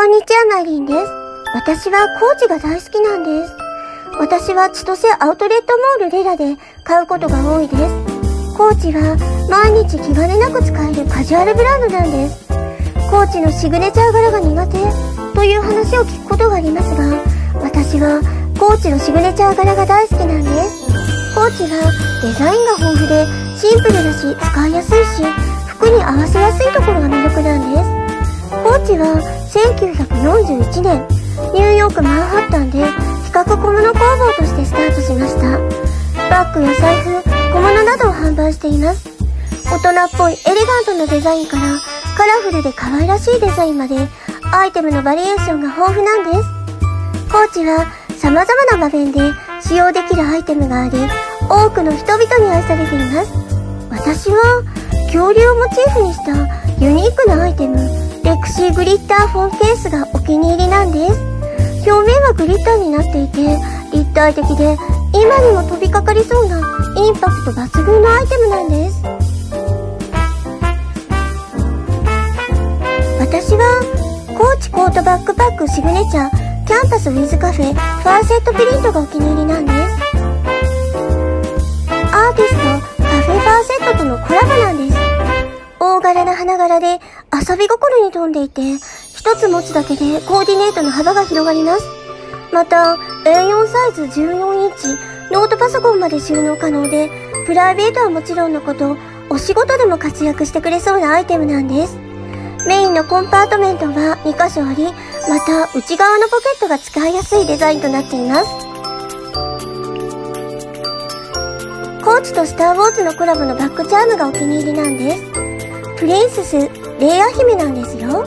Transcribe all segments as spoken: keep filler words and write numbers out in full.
んにちは、マリンです。私はコーチが大好きなんです。私は千歳アウトレットモールレラで買うことが多いです。コーチは毎日気兼ねなく使えるカジュアルブランドなんです。コーチのシグネチャー柄が苦手という話を聞くことがありますが、私はコーチのシグネチャー柄が大好きなんです。コーチはデザインが豊富でシンプルだし使いやすいし、服に合わせやすいところが魅力なんです。コーチはせんきゅうひゃくよんじゅういちねん、ニューヨークマンハッタンで比較小物工房としてスタートしました。バッグや財布、小物などを販売しています。大人っぽいエレガントなデザインからカラフルで可愛らしいデザインまでアイテムのバリエーションが豊富なんです。コーチは様々な場面で使用できるアイテムがあり、多くの人々に愛されています。私は恐竜をモチーフにしたユニークなアイテム、レクシーグリッターフォンケースがお気に入りなんです。表面はグリッターになっていて立体的で、今にも飛びかかりそうなインパクト抜群のアイテムなんです。私はコーチコートバックパックシグネチャーキャンパスウィズカフェファーセットプリントがお気に入りなんです。アーティストカフェファーセットとのコラボなんです。大柄な花柄で遊び心に富んでいて、一つ持つだけでコーディネートの幅が広がります。また エーよん サイズじゅうよんインチノートパソコンまで収納可能で、プライベートはもちろんのこと、お仕事でも活躍してくれそうなアイテムなんです。メインのコンパートメントがにかしょあり、また内側のポケットが使いやすいデザインとなっています。コーチとスターウォーズのコラボのバッグチャームがお気に入りなんです。プリンセスレイア姫なんですよ。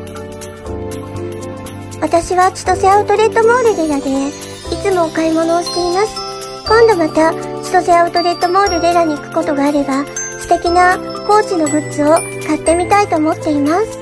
私は千歳アウトレットモールレラでいつもお買い物をしています。今度また千歳アウトレットモールレラに行くことがあれば、素敵なコーチのグッズを買ってみたいと思っています。